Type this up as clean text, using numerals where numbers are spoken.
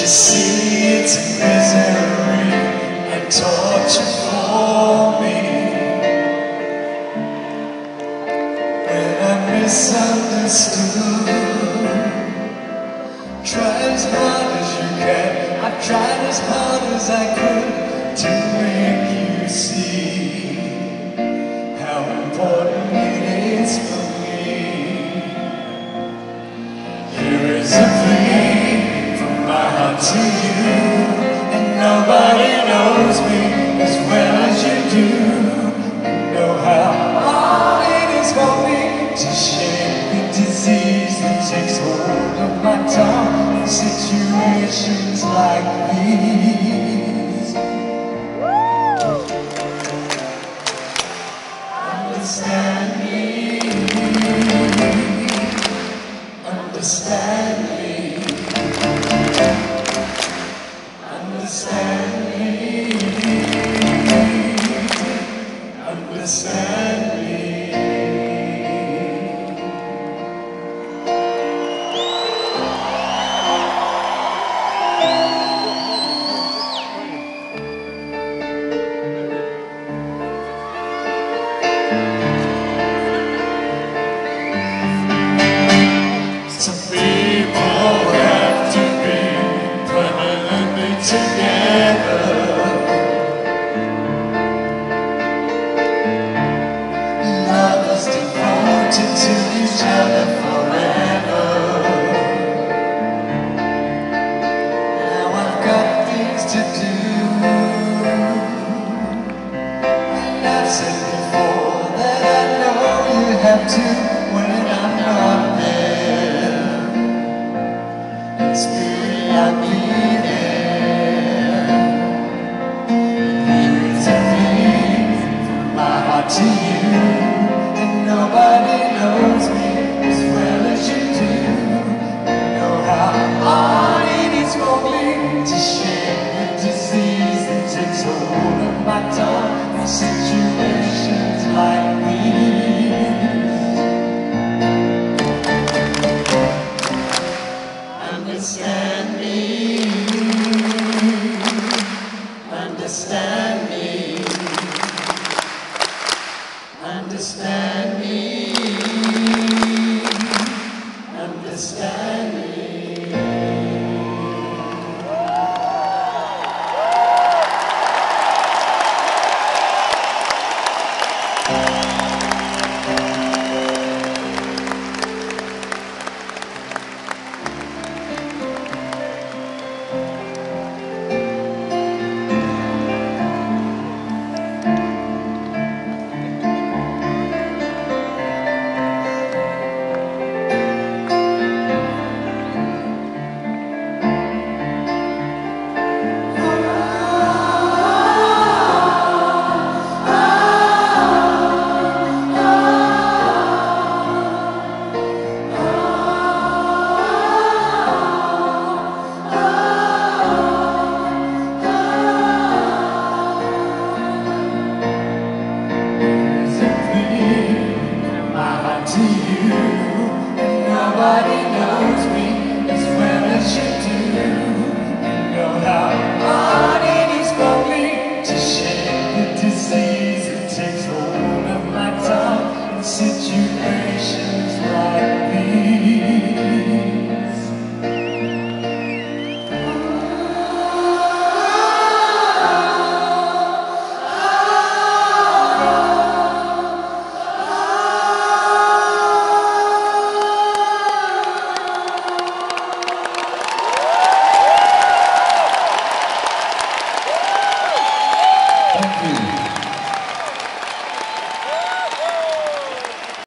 you see it's misery and torture for me when I'm misunderstood? Try as hard as you can, I've tried as hard as I could to make you see how important it is for me. Here is a plea from my heart to you, and nobody knows me as well as you do. You know how hard it is for me to shake the disease that takes hold of my tongue in situations like these. Understand me, understand me, understand me, understand me. Some people have to be permanently together. Lovers devoted to each other forever. Now I've got things to do, and I've said before that I know you have to when I'm not there. Spirit, I'll be there. Here is a plea from my heart to you, and nobody knows me as well as you do. You know how hard it is for me to shake the disease that takes hold of my tongue in situations like these. Understand me, understand me, understand me, understand me. To you, and nobody knows me as well as you do.